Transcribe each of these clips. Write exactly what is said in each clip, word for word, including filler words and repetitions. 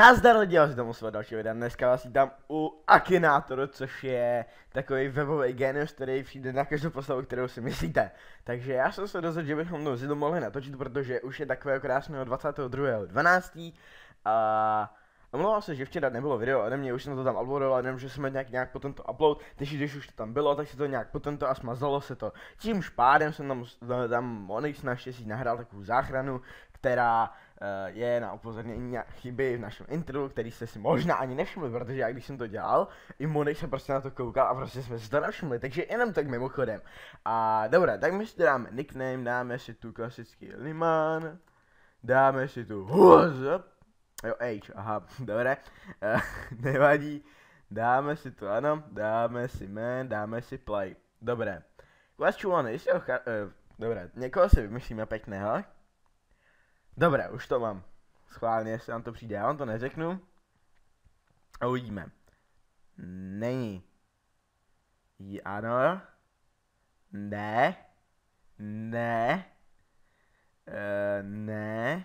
Nazdar lidi, já si tam svého dalšího videa. Dneska vás vítám u Akinátoru, což je takový webový genius, který přijde na každou postavu, kterou si myslíte. Takže já jsem se dozvěděl, že bychom to zidu mohli natočit, protože už je takového krásného dvacátého druhého dvanáctého a omlouvám se, že včera nebylo video ode mě, už jsem to tam uploadoval, jenom že jsme nějak, nějak potom to upload, takže když už to tam bylo, tak se to nějak potom to a smazalo se to. Tímž pádem jsem tam, tam Onyx naštěstí nahrál takovou záchranu, která uh, je na upozornění chyby v našem intru, který jste si možná ani nevšimli, protože já když jsem to dělal, i Monik se prostě na to koukal a prostě jsme si to nevšimli, takže jenom tak mimochodem. A dobré, tak my si dáme nickname, dáme si tu klasický Liman, dáme si tu Huzzp, jo, H, aha, dobré, uh, nevadí, dáme si to, ano, dáme si man, dáme si play, dobré. Question one, jestli ho, uh, dobré, někoho si vymyslíme pěkného. Dobré, už to mám. Schválně, jestli nám to přijde, já vám to neřeknu. A uvidíme. Není. J ano. Ne. Ne. E, ne.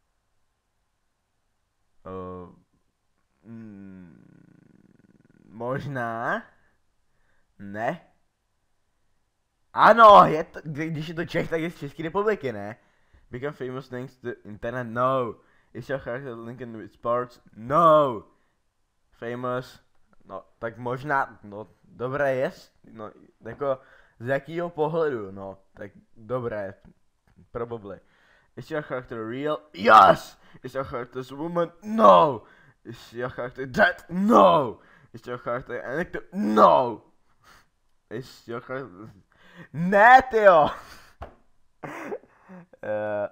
O, mm, možná. Ne. Ano, je to, když je to Čech, tak je z České republiky, ne? Become famous thanks to the internet? No. Is your character linked with sports? No. Famous? No, tak možná, no, dobré jest, no, jako, z jakého pohledu, no, tak dobré, probably. Is your character real? Yes! Is your character a woman? No! Is your character dead? No! Is your character an actor? No! Is your character... Ne, tyjo! Uh,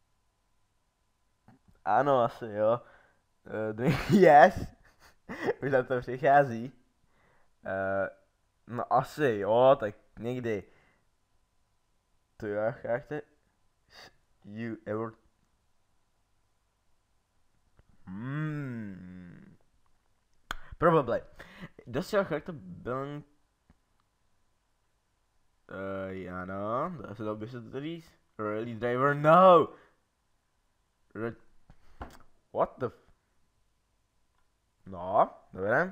ano, asi jo. Uh, yes. Už na to přichází. Uh, no asi jo, tak někdy. To your character you ever... Hmm. Probably. Does your character belong... Uh, ano, dá se to se to říct. Rally driver, no! Re What the f... No, dobré.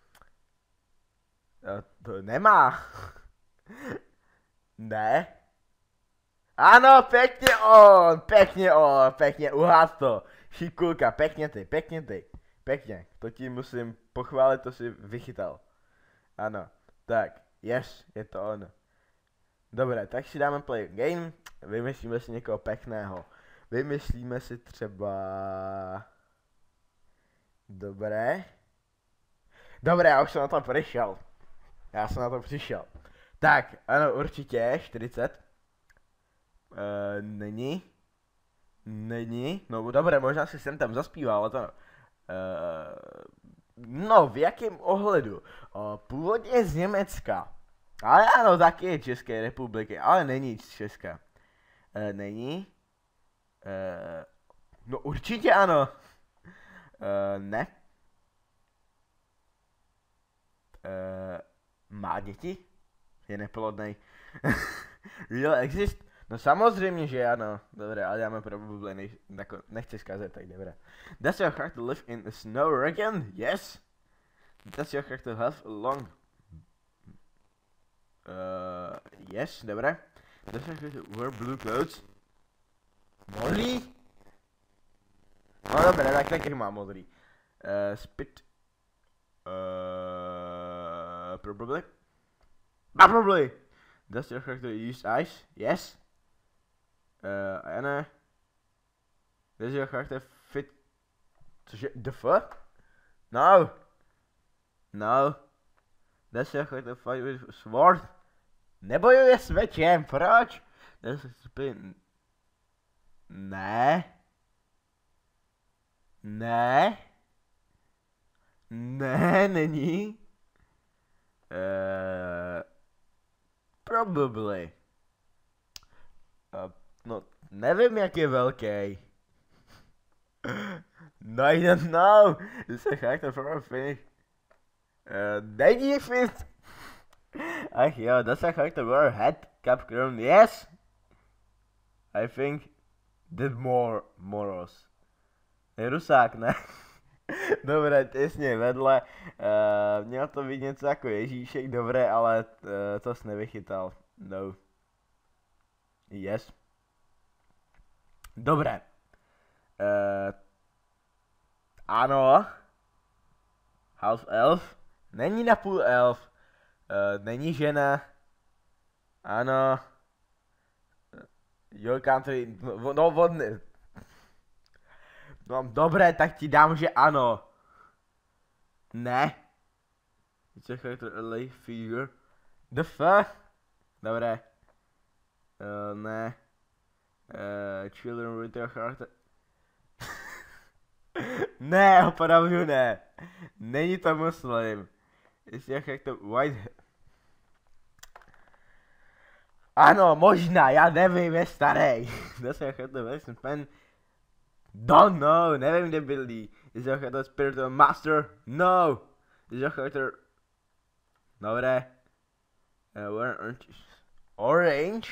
Uh, to nemá. Ne. Ano, pěkně on, pěkně on, pěkně, uhád to. Šikulka, pěkně ty, pěkně ty. Pěkně, to ti musím pochválit, to si vychytal. Ano, tak, yes, je to on. Dobré, tak si dáme play game, vymyslíme si někoho pěkného. Vymyslíme si třeba... Dobré. Dobré, já už jsem na to přišel. Já jsem na to přišel. Tak, ano, určitě, čtyřicet. Uh, není. Není. No dobré, možná si jsem tam zaspíval, ale to no. Uh, no, v jakém ohledu? Uh, původně z Německa. Ale ano, taky je České republiky, ale není z Česka. Uh, není. Uh, no určitě ano. Uh, ne. Uh, má děti? Je neplodnej. Real exist? No samozřejmě, že ano. Dobré, ale dáme probably, ne, jako, nechci zkazet, tak dobré. Does your character live in a snow region? Yes. Does your character have a long... Uh, yes, dobré. Does your character wear blue clothes? Modrý? No dobré, tak taky má modrý. Uh, spit. Uh, probably. Probably. Does your character use ice? Yes. Uh, Anna. Does your character fit? The fuck? No. No. Does your character fight with a sword? Nebojuje s mečem, proč? Does it spin? Ne. Ne. Ne, není. Uh, probably. Uh, no, nevím, jak je velký. No, I don't know. This is a character from a finish. Uh, není fit. Ach jo, does a character wear a hat, cap, crown? Yes. I think did more, moros. Je rusák, ne? Dobré, těsně vedle. Uh, měl to být něco jako Ježíšek, dobré, ale uh, to jsi nevychytal. No. Yes. Dobré. Uh, ano. Half elf. Není na půl elf. Uh, není žena. Ano. Your country. No, no, on, no dobré, tak ti dám, že ano. Ne. It's a character a lay figure. The fuck? Dobré. Uh, ne. Uh, children with their character. Ne, opravdu ne. Není to muslim. It's a character white. Ano, možná, já nevím, je starý. That's a character Western pen. Don't know, nevím, kde bydlí. Is a character spiritual master? No. Is a character. Dobré. Uh, orange. Orange?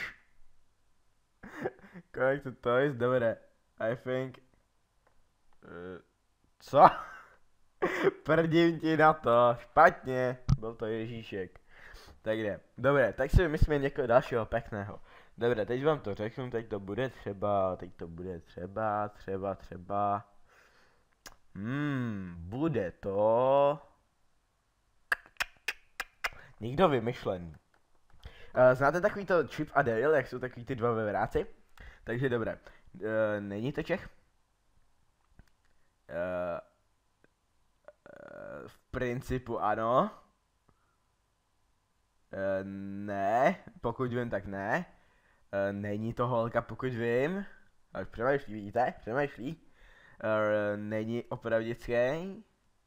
Correct to toys, dobré. I think. Uh, co? Prdím ti na to, špatně. Byl to Ježíšek. Tak jde. Dobré, tak si vymyslíme někoho dalšího pěkného. Dobré, teď vám to řeknu, teď to bude třeba, teď to bude třeba, třeba, třeba. Hmm, bude to... Nikdo vymyšlený. Uh, znáte takový to Chip a Dale, jak jsou takový ty dva vevráci? Takže dobré. Uh, není to Čech? Uh, uh, v principu ano. Uh, ne, pokud vím, tak ne. Uh, není to holka, pokud vím. Ale přemýšlí, vidíte? Přemýšlí. Uh, není opravdický. Uh,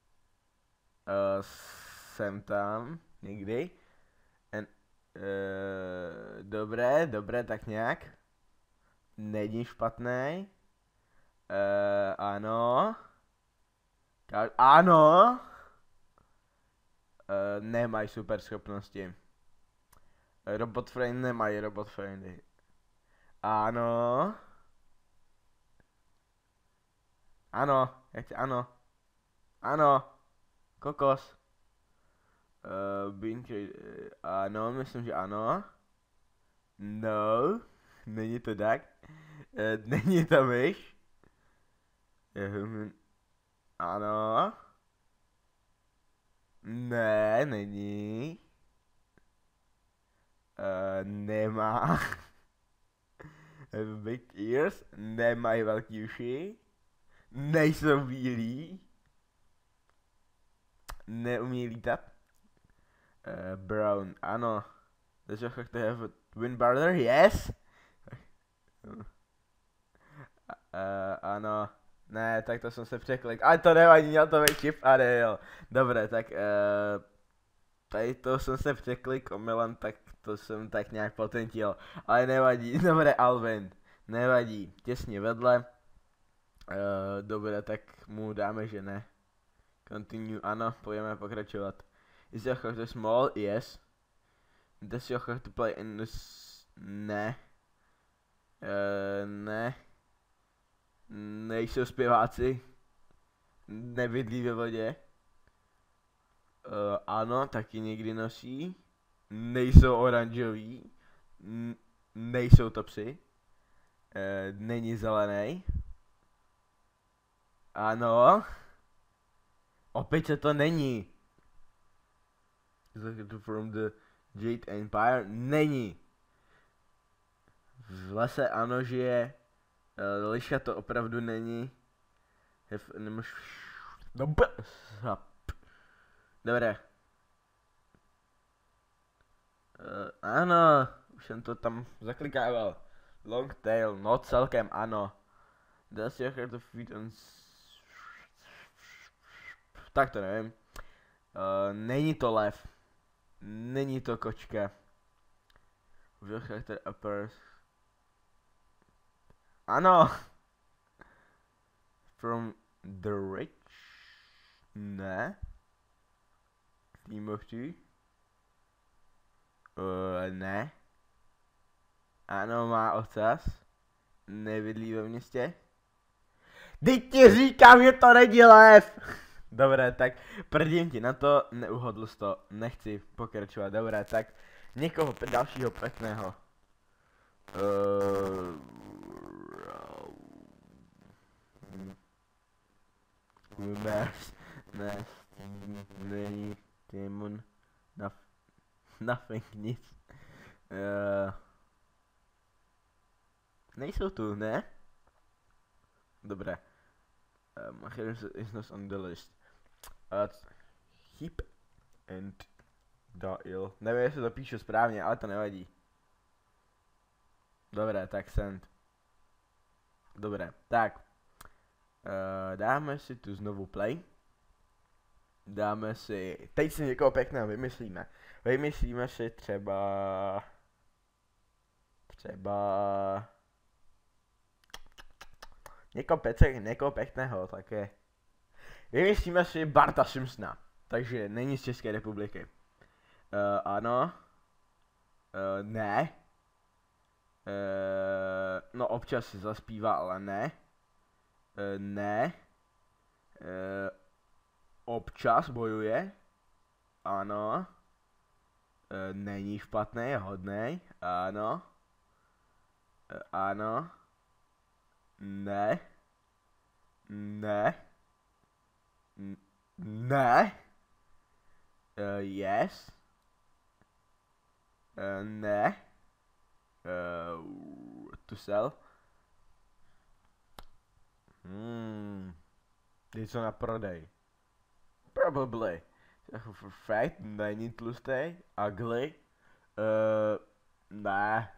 jsem tam někdy. And, uh, dobré, dobré, tak nějak. Není špatný. Uh, ano. Ka ano. Uh, nemají super schopnosti. Robot friend nemají robot friendy. Ano. Ano, jak tě, ano. Ano. Kokos. Uh, bean trade, uh, ano, myslím, že ano. No. Není to tak. Uh, není to myš. Uh, ano. Ne, není. Uh, nemá. Big ears, nemají velký uši. Nejsou bílí. Neumí lítat. Uh, brown, ano. Does your character have a twin brother? Yes. Uh, ano. Ne, tak to jsem se překlik. Ale to nevadí, měl to být Chip a Dale. Dobré, tak uh, tady to jsem se překlik omylem, tak to jsem tak nějak potentil. Ale nevadí, dobré, Alvin. Nevadí, těsně vedle. Uh, dobré, tak mu dáme, že ne. Continue, ano, pojďme pokračovat. Is your character small? Yes. Does your character play in the... Ne. Uh, ne. Nejsou zpěváci. Nebydlí ve vodě. Uh, ano, taky někdy nosí. Nejsou oranžoví. N nejsou to psy. Uh, není zelený. Ano. Opět to není. From the Jade Empire. Není. V lese ano žije. Uh, liška to opravdu není. Have animals... Dobré. Uh, ano, už jsem to tam zaklikával. Long tail, no celkem ano. Does your heart of feet on... Tak to nevím. Uh, není to lev. Není to kočka. Your character appears... Ano! From the rich? Ne. Team of two? Uh, ne. Ano, má ocas. Nebydlí ve městě. Teď ti říkám, že to není lev! Dobré, tak prdím ti na to, neuhodl jsi to, nechci pokračovat, dobré, tak někoho dalšího pěkného. Uh, ne, ne, není Timon, nof, nothing, nic. Uh, nejsou tu, ne? Dobré. Um, is not on the list. Uh, Heap and Dail. Nevím, jestli to píšu správně, ale to nevadí. Dobré, tak send. Dobré, tak. Uh, dáme si tu znovu play. Dáme si, teď si někoho pěkného vymyslíme. Vymyslíme si třeba... Třeba... Někoho, pece, někoho pěkného, také. Vymyslíme si Barta Simpsona, takže není z České republiky. Uh, ano. Uh, ne. Uh, no občas si zaspívá, ale ne. Uh, ne. Uh, občas bojuje. Ano. Uh, není špatný, je hodnej. Ano. Uh, ano. Ne. Ne. N ne. Uh, yes. Uh, ne. Uh, to sell. Hmm. Něco na prodej. Probably. For fact, není tlustý. Ugly. Uh, ne.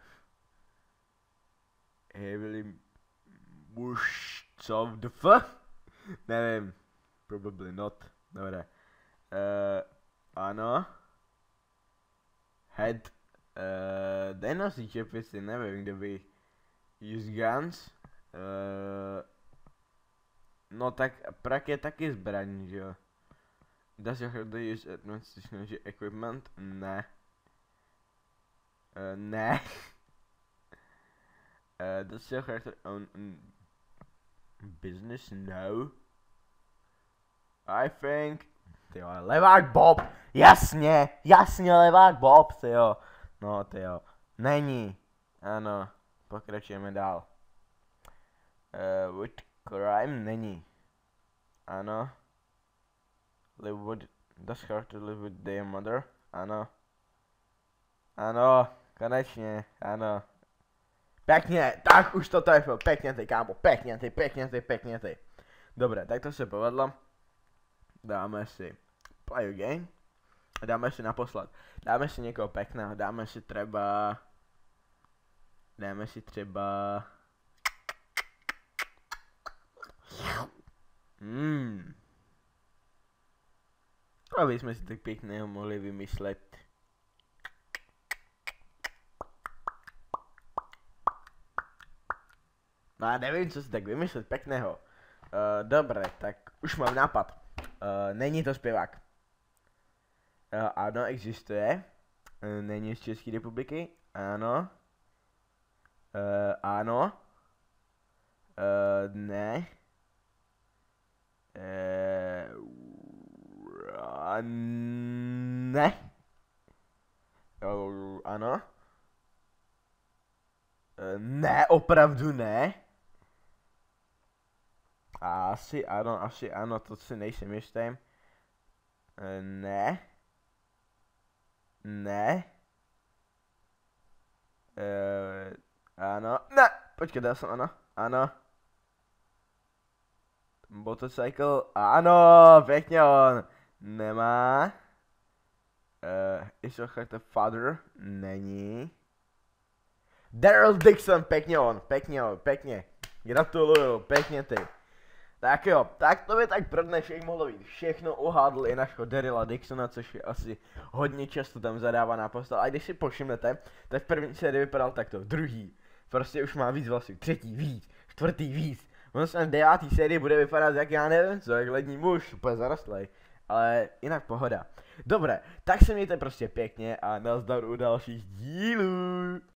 Heavily mush of the fuck? Nevím. Probably not. Dobré. Uh, ano. Head. Uh, nenosí čepici, nevím, kde by use guns. Uh, no tak prak je taky zbraň, že jo. Does your hard use advanced technology equipment? Ne. Uh, ne. uh, does your hard own business? No. I think... Tyjo, levák Bob! Jasně! Jasně, levák Bob, tyjo. No, tyjo. Není. Ano. Pokračujeme dál. Uh, with crime není. Ano. Live with... Does hard to live with their mother? Ano. Ano. Konečně. Ano. Pěkně, tak už to trefil. Pěkně ty, kámo. Pěkně ty, pěkně ty, pěkně ty. Dobré, tak to se povedlo. Dáme si play again. A dáme si naposled. Dáme si někoho pěkného, dáme si třeba... Dáme si třeba... Hmm. Aby jsme si tak pěkného mohli vymyslet. No já nevím, co si tak vymyslet pěkného. Uh, dobré, tak už mám nápad. Uh, není to zpěvák. Uh, ano, existuje. Uh, není z České republiky. Ano. Uh, ano. Uh, ne. Uh, ne. Uh, ano. Uh, ne, opravdu ne. Asi ano, asi ano, to si nejsem jistý. Uh, ne. Ne. Uh, ano. Ne, počkej, dal jsem ano. Ano. Motorcycle, ano, pěkně on. Nemá. Uh, is your heart a father? Není. Daryl Dixon, pěkně on, pěkně on, pěkně. Gratuluju, pěkně ty. Tak jo, tak to by tak pro dnešek mohlo být všechno, uhádl i našeho Daryla Dixona, což je asi hodně často tam zadávaná postava. A když si povšimnete, tak v první sérii vypadal takto, v druhý, prostě už má víc vlasů, třetí víc, čtvrtý víc. On se v devátý sérii bude vypadat jak já nevím co, jak lední muž, úplně zarostlej. Ale jinak pohoda. Dobré, tak se mějte prostě pěkně a nazdar u dalších dílů.